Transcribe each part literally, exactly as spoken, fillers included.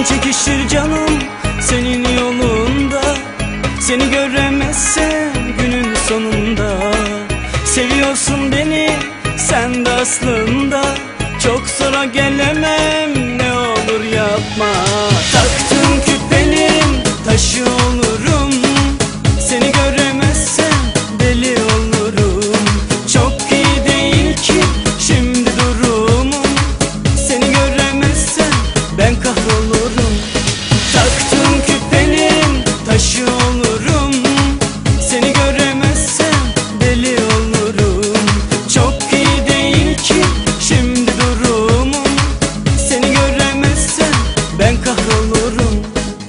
çekişir canım senin yolunda. Seni göremezsem günün sonunda. Seviyorsun beni sen de aslında. Çok zora gelemem, ne olur yapma. Taktığım küpenin taşı olurum. Seni göremezsem deli olurum. Çok iyi değil ki şimdi durumum. Seni göremezsem ben kahrolurum. Taktığım küpenin taşı olurum. Seni göremezsem deli olurum. Çok iyi değil ki şimdi durumum. Seni göremezsem ben kahrolurum.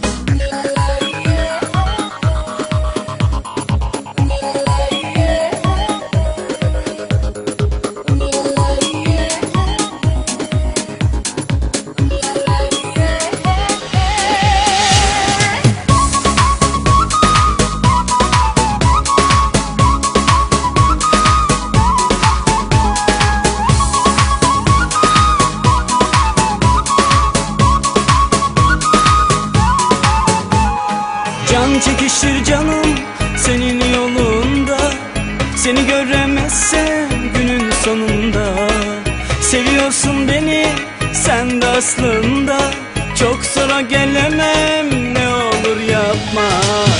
Can çekişir canım senin yolunda. Seni göremezsem günün sonunda. Seviyorsun beni sen de aslında. Çok zora gelemem, ne olur yapma.